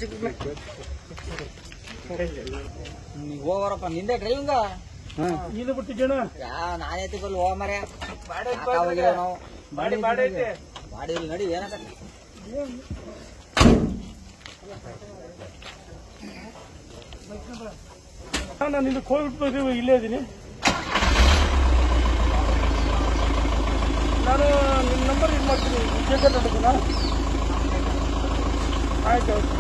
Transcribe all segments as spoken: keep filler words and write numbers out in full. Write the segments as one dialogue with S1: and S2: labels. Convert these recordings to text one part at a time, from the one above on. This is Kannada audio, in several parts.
S1: ಹೋಗರಪ್ಪ ನಿಂದೆ ಡ್ರೈವಿಂಗ
S2: ಇದು ಬಿಟ್ಟಿದ್ದೇನ
S1: ನಾನೈತಿ ಬಲ್ ಹೋಗ ಮರ ನಾವು
S2: ಬಾಡಿ ಬಾಡಿ ಐತೆ
S1: ಬಾಡಿ ನಡಿ ಏನಕ್ಕ
S2: ನಾನು ನಿಂದು ಹೋಗ್ಬಿಟ್ಟು ಇಲ್ಲೇ ಇದ್ದೀನಿ. ನಾನು ನಿಮ್ಮ ನಂಬರ್ ಇದು ಮಾಡ್ತೀನಿ. ಆಯ್ತು ಆಯ್ತು.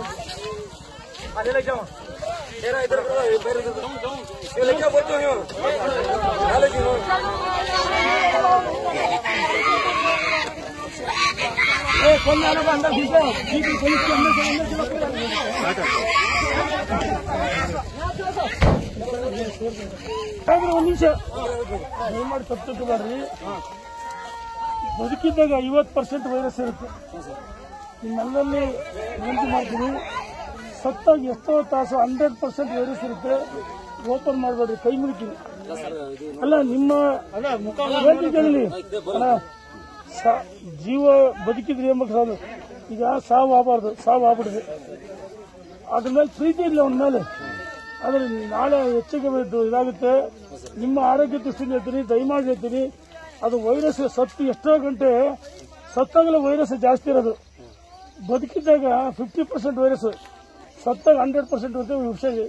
S2: अरे लग जाओ तेरा इधर इधर इधर लेके बोलते हो ಒಂದ್ ನಿಮಿಷ ದಯಮಾಡಿ ತಪ್ಪು ತಿಳ್ಕೊಬೇಡ್ರಿ. ಬದುಕಿದ್ದಾಗ ಐವತ್ತು ಪರ್ಸೆಂಟ್ ವೈರಸ್ ಇರುತ್ತೆ. ನಿಮ್ಮೆಲ್ಲಲ್ಲಿ ವಿನಂತಿ ಮಾಡ್ತೀನಿ, ಸತ್ತಾಗ ಎಷ್ಟೋ ತಾಸು ಹಂಡ್ರೆಡ್ ಪರ್ಸೆಂಟ್ ವೈರಸ್ ಇರುತ್ತೆ. ಓಪನ್ ಮಾಡಬೇಡ್ರಿ, ಕೈ ಮುಗಿತೀನಿ. ಅಲ್ಲ ನಿಮ್ಮ ಹೇಳ್ತಿದ್ದೇನೆ ಅಲ್ಲ, ಜೀವ ಬದುಕಿದ್ರಿ ಎಂಬ ಸಾಲು. ಈಗ ಸಾವು ಆಗಬಾರ್ದು, ಸಾವು ಆಗ್ಬಿಡಿದೆ. ಅದ್ರ ಮೇಲೆ ಪ್ರೀತಿ ಇಲ್ಲ ಅವನ ಮೇಲೆ. ಆದ್ರೆ ನಾಳೆ ಹೆಚ್ಚಿಗೆ ಇದಾಗುತ್ತೆ. ನಿಮ್ಮ ಆರೋಗ್ಯ ದೃಷ್ಟಿಯಿಂದ ಹೇಳ್ತೀನಿ, ದಯಮಾಡಿ ಹೇಳ್ತೀನಿ, ಅದು ವೈರಸ್ ಸತ್ತು ಎಷ್ಟೋ ಗಂಟೆ ಸತ್ತಾಗಲೇ ವೈರಸ್ ಜಾಸ್ತಿ ಇರೋದು. ಬದುಕಿದ್ದಾಗ ಫಿಫ್ಟಿ ಪರ್ಸೆಂಟ್ ವೈರಸ್, ಸತ್ತಾಗ ಹಂಡ್ರೆಡ್ ಪರ್ಸೆಂಟ್ ಇರುತ್ತೆ ವಿಷಯ.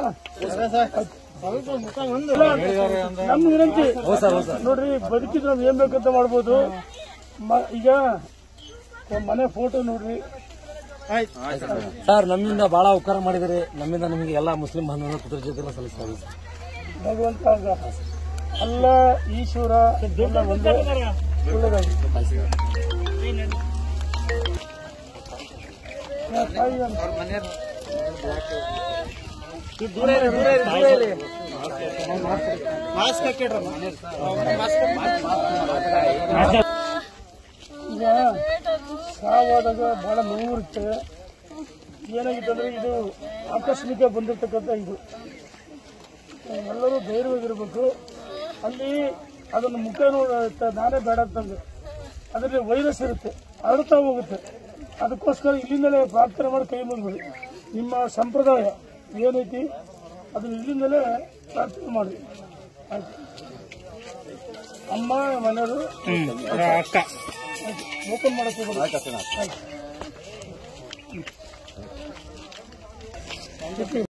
S2: ನಮ್ ವಿನಂತಿ ನೋಡ್ರಿ, ಬದುಕಿದ್ರೆ ನಾವು ಏನ್ ಬೇಕಂತ ಮಾಡ್ಬೋದು. ಈಗ ಮನೆ ಫೋಟೋ ನೋಡ್ರಿ
S3: ಸರ್. ನಮ್ಮಿಂದ ಬಹಳ ಉಪಕಾರ ಮಾಡಿದರೆ, ನಮ್ಮಿಂದ ನಿಮಗೆ ಎಲ್ಲ ಮುಸ್ಲಿಂ ಬಾಂಧವರ ಕೃತಜ್ಞತೆ ಸಲ್ಲಿಸ್ತಾರೆ.
S2: ಭಗವಂತ ಅಲ್ಲ, ಈಶ್ವರ ಎಲ್ಲ ಒಂದೇ ಒಳ್ಳೆದಾಗಿ. ಈಗ ಸಾವಾದಾಗ ಬಹಳ ನೋವಿರುತ್ತೆ. ಏನಾಗಿತ್ತು ಅಂದ್ರೆ ಇದು ಆಕಸ್ಮಿಕ ಬಂದಿರತಕ್ಕಂಥ ಇದು. ಎಲ್ಲರೂ ಧೈರ್ಯವಾಗಿರ್ಬೇಕು. ಅಲ್ಲಿ ಅದನ್ನು ಮುಖ ನೋಡುತ್ತೆ, ನಾನೇ ಬೇಡ ಅಂತಂದ್ರೆ ಅದರಲ್ಲಿ ವೈರಸ್ ಇರುತ್ತೆ, ಹರಡ್ತಾ ಹೋಗುತ್ತೆ. ಅದಕ್ಕೋಸ್ಕರ ಇಲ್ಲಿಂದಲೇ ಪ್ರಾರ್ಥನೆ ಮಾಡಿ ಕೈ ಮುಗಿಬಿಡಿ. ನಿಮ್ಮ ಸಂಪ್ರದಾಯ ಏನೈತಿ ಅದನ್ನ ಇಲ್ಲಿಂದಲೇ ಪ್ರಾರ್ಥನೆ ಮಾಡಿ. ಆಯ್ತು. ಅಮ್ಮ ಮನೆಯವರು ಅಕ್ಕ ಓಪನ್ ಮಾಡಕ್ಕೆ ಹೋಗ್ಬೋದು.